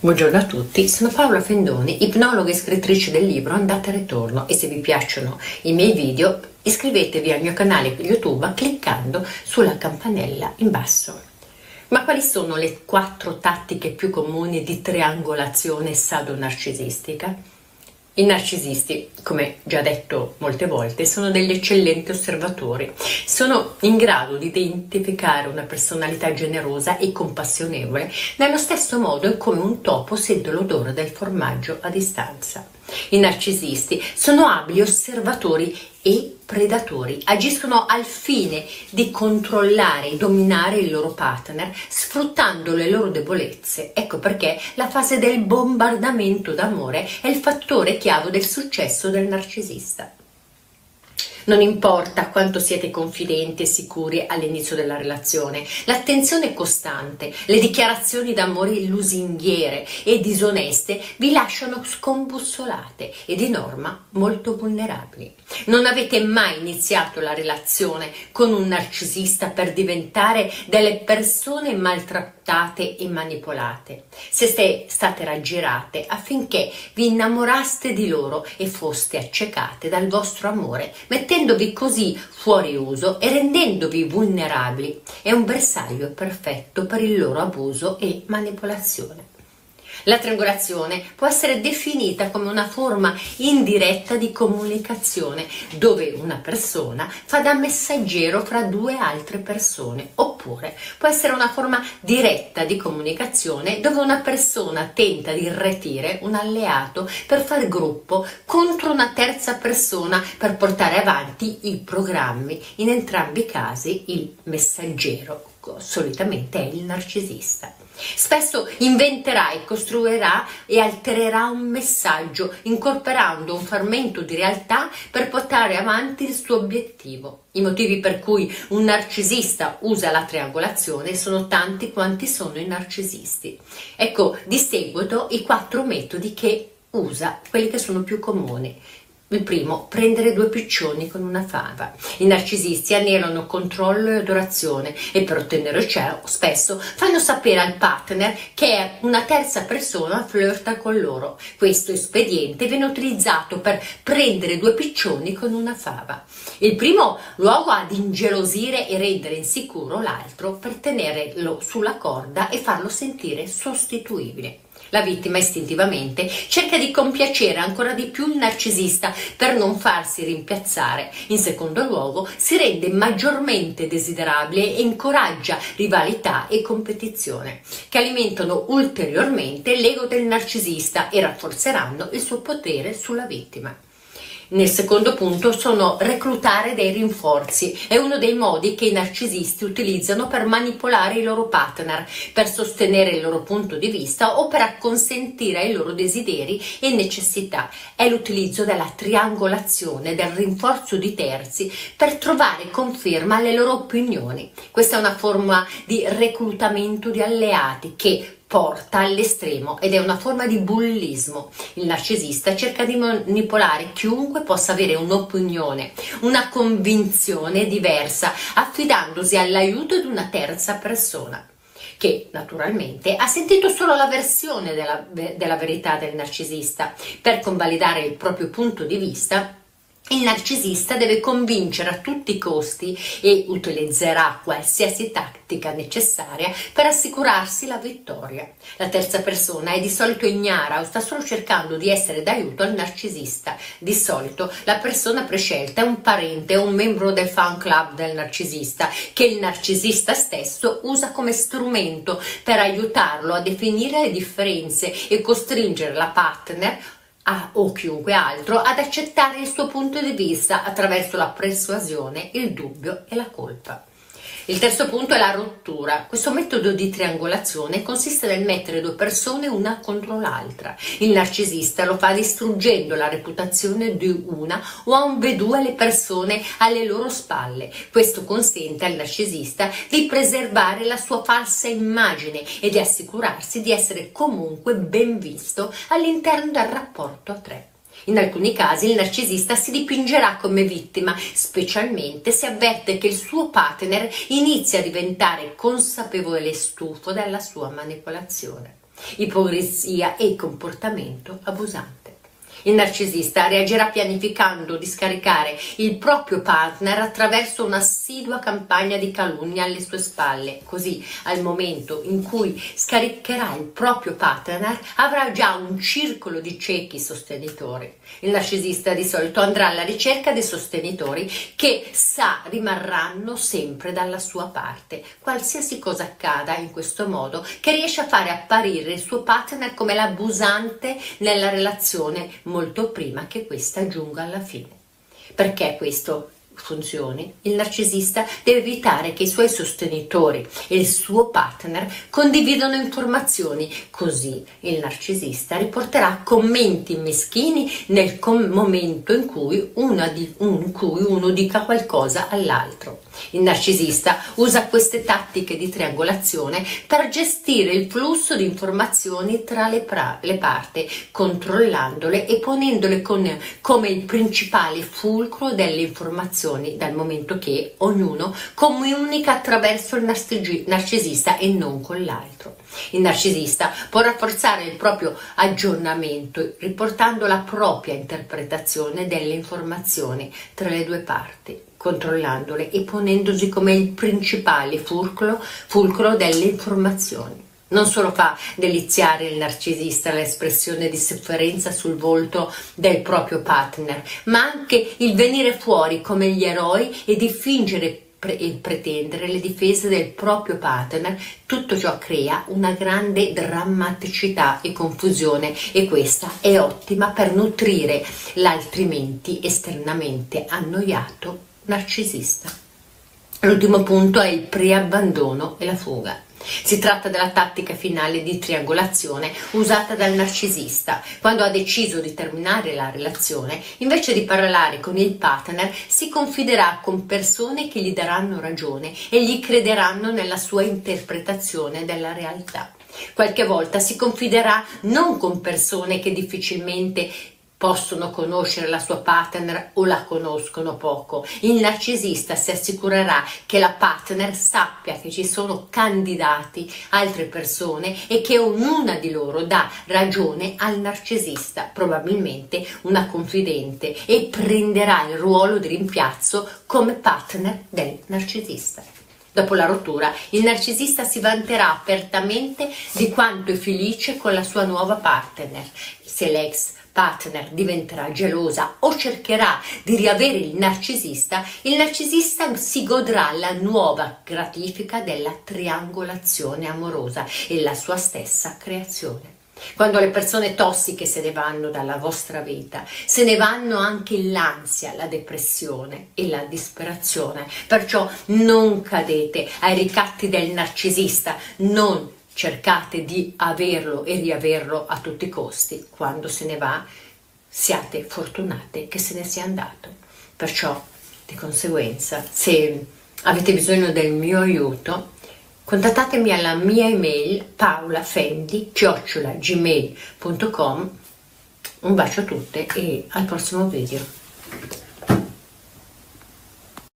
Buongiorno a tutti, sono Paola Fendoni, ipnologa e scrittrice del libro Andata e Ritorno, e se vi piacciono i miei video iscrivetevi al mio canale YouTube cliccando sulla campanella in basso. Ma quali sono le 4 tattiche più comuni di triangolazione sado-narcisistica? I narcisisti, come già detto molte volte, sono degli eccellenti osservatori. Sono in grado di identificare una personalità generosa e compassionevole, nello stesso modo in come un topo sente l'odore del formaggio a distanza. I narcisisti sono abili osservatori e predatori, agiscono al fine di controllare e dominare il loro partner sfruttando le loro debolezze. Ecco perché la fase del bombardamento d'amore è il fattore chiave del successo del narcisista. Non importa quanto siete confidenti e sicuri all'inizio della relazione, l'attenzione costante, le dichiarazioni d'amore lusinghiere e disoneste vi lasciano scombussolate e di norma molto vulnerabili. Non avete mai iniziato la relazione con un narcisista per diventare delle persone maltrattate e manipolate. Siete state raggirate affinché vi innamoraste di loro e foste accecate dal vostro amore, mettendovi così fuori uso e rendendovi vulnerabili. È un bersaglio perfetto per il loro abuso e manipolazione. La triangolazione può essere definita come una forma indiretta di comunicazione dove una persona fa da messaggero fra 2 altre persone, oppure può essere una forma diretta di comunicazione dove una persona tenta di irretire un alleato per far gruppo contro una terza persona per portare avanti i programmi. In entrambi i casi il messaggero solitamente è il narcisista. Spesso inventerà e costruirà e altererà un messaggio, incorporando un frammento di realtà per portare avanti il suo obiettivo. I motivi per cui un narcisista usa la triangolazione sono tanti quanti sono i narcisisti. Ecco di seguito i 4 metodi che usa, quelli che sono più comuni. Il primo, prendere 2 piccioni con una fava. I narcisisti anelano controllo e adorazione e per ottenere ciò spesso fanno sapere al partner che una terza persona flirta con loro. Questo espediente viene utilizzato per prendere 2 piccioni con una fava. Il primo luogo ad ingelosire e rendere insicuro l'altro per tenerlo sulla corda e farlo sentire sostituibile. La vittima istintivamente cerca di compiacere ancora di più il narcisista per non farsi rimpiazzare. In secondo luogo, si rende maggiormente desiderabile e incoraggia rivalità e competizione, che alimentano ulteriormente l'ego del narcisista e rafforzeranno il suo potere sulla vittima. Nel secondo punto sono reclutare dei rinforzi. È uno dei modi che i narcisisti utilizzano per manipolare i loro partner, per sostenere il loro punto di vista o per acconsentire ai loro desideri e necessità. È l'utilizzo della triangolazione, del rinforzo di terzi per trovare conferma alle loro opinioni. Questa è una forma di reclutamento di alleati che porta all'estremo ed è una forma di bullismo. Il narcisista cerca di manipolare chiunque possa avere un'opinione, una convinzione diversa, affidandosi all'aiuto di una terza persona, che naturalmente ha sentito solo la versione della verità del narcisista. Per convalidare il proprio punto di vista, il narcisista deve convincere a tutti i costi e utilizzerà qualsiasi tattica necessaria per assicurarsi la vittoria. La terza persona è di solito ignara o sta solo cercando di essere d'aiuto al narcisista. Di solito la persona prescelta è un parente o un membro del fan club del narcisista, che il narcisista stesso usa come strumento per aiutarlo a definire le differenze e costringere la partner o chiunque altro ad accettare il suo punto di vista attraverso la persuasione, il dubbio e la colpa. Il terzo punto è la rottura. Questo metodo di triangolazione consiste nel mettere 2 persone una contro l'altra. Il narcisista lo fa distruggendo la reputazione di una o ambedue le persone alle loro spalle. Questo consente al narcisista di preservare la sua falsa immagine e di assicurarsi di essere comunque ben visto all'interno del rapporto a 3. In alcuni casi il narcisista si dipingerà come vittima, specialmente se avverte che il suo partner inizia a diventare consapevole e stufo della sua manipolazione. ipocrisia e comportamento abusante. Il narcisista reagirà pianificando di scaricare il proprio partner attraverso un'assidua campagna di calunnia alle sue spalle, così al momento in cui scaricherà il proprio partner avrà già un circolo di ciechi sostenitori. Il narcisista di solito andrà alla ricerca dei sostenitori che sa rimarranno sempre dalla sua parte, qualsiasi cosa accada in questo modo, che riesce a fare apparire il suo partner come l'abusante nella relazione molto prima che questa giunga alla fine. Perché questo funzioni, il narcisista deve evitare che i suoi sostenitori e il suo partner condividano informazioni, così il narcisista riporterà commenti meschini nel momento in cui uno dica qualcosa all'altro. Il narcisista usa queste tattiche di triangolazione per gestire il flusso di informazioni tra le parti, controllandole e ponendole come il principale fulcro delle informazioni, dal momento che ognuno comunica attraverso il narcisista e non con l'altro. Il narcisista può rafforzare il proprio aggiornamento riportando la propria interpretazione delle informazioni tra le due parti, controllandole e ponendosi come il principale fulcro delle informazioni. Non solo fa deliziare il narcisista l'espressione di sofferenza sul volto del proprio partner, ma anche il venire fuori come gli eroi e di fingere e pretendere le difese del proprio partner. Tutto ciò crea una grande drammaticità e confusione, e questa è ottima per nutrire l'altrimenti esternamente annoiato narcisista. L'ultimo punto è il preabbandono e la fuga. Si tratta della tattica finale di triangolazione usata dal narcisista. Quando ha deciso di terminare la relazione, invece di parlare con il partner, si confiderà con persone che gli daranno ragione e gli crederanno nella sua interpretazione della realtà. Qualche volta si confiderà non con persone che difficilmente possono conoscere la sua partner o la conoscono poco. Il narcisista si assicurerà che la partner sappia che ci sono candidati, altre persone, e che ognuna di loro dà ragione al narcisista, probabilmente una confidente, e prenderà il ruolo di rimpiazzo come partner del narcisista. Dopo la rottura, il narcisista si vanterà apertamente di quanto è felice con la sua nuova partner. Se l'ex partner diventerà gelosa o cercherà di riavere il narcisista si godrà la nuova gratifica della triangolazione amorosa e la sua stessa creazione. Quando le persone tossiche se ne vanno dalla vostra vita, se ne vanno anche l'ansia, la depressione e la disperazione. Perciò non cadete ai ricatti del narcisista, non cercate di averlo e riaverlo a tutti i costi. Quando se ne va, siate fortunate che se ne sia andato. Perciò, di conseguenza, se avete bisogno del mio aiuto, contattatemi alla mia email paolafendi@gmail.com. Un bacio a tutte e al prossimo video.